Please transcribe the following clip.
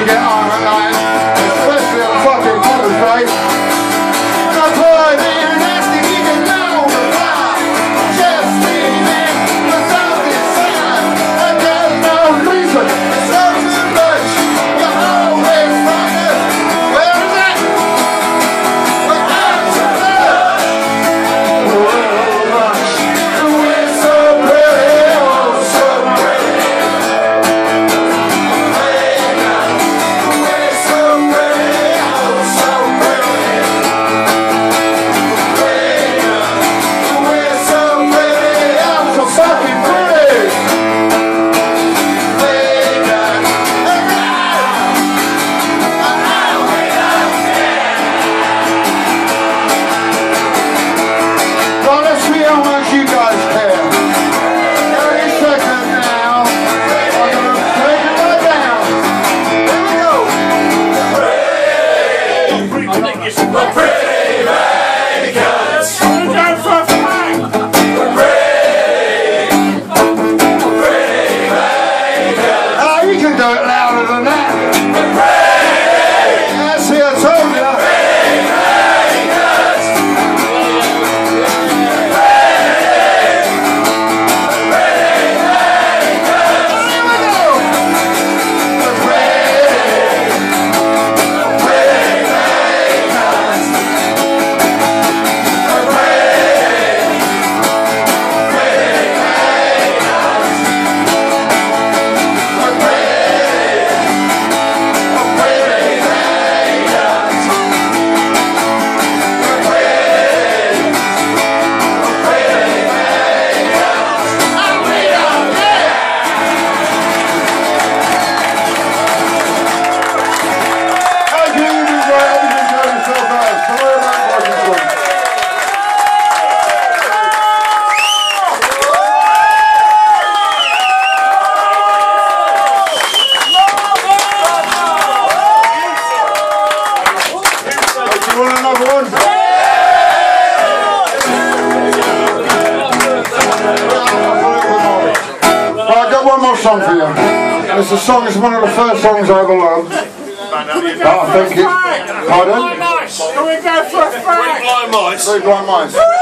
you get on at night, especially on fucking Mother's Day. That's why you're nasty, you can know the lie. Just leaving without this sign, and there's no reason. It's not too much. You're always running. Where is it? Without your love. Well, much. We're so pretty, oh so pretty. We're so pretty, oh so pretty. We're so pretty, oh so fucking pretty. Well, let's see how much you guys care. Any second now, I'm gonna take it right down. Here we go. I think it's the pretty makers. We're going for a flag. Oh, you can do it louder than that. That's it, I told you. Song for you. It's a song, it's one of the first songs I ever learned. Oh, thank you. Pardon? Can we go for a flag? Three blind mice.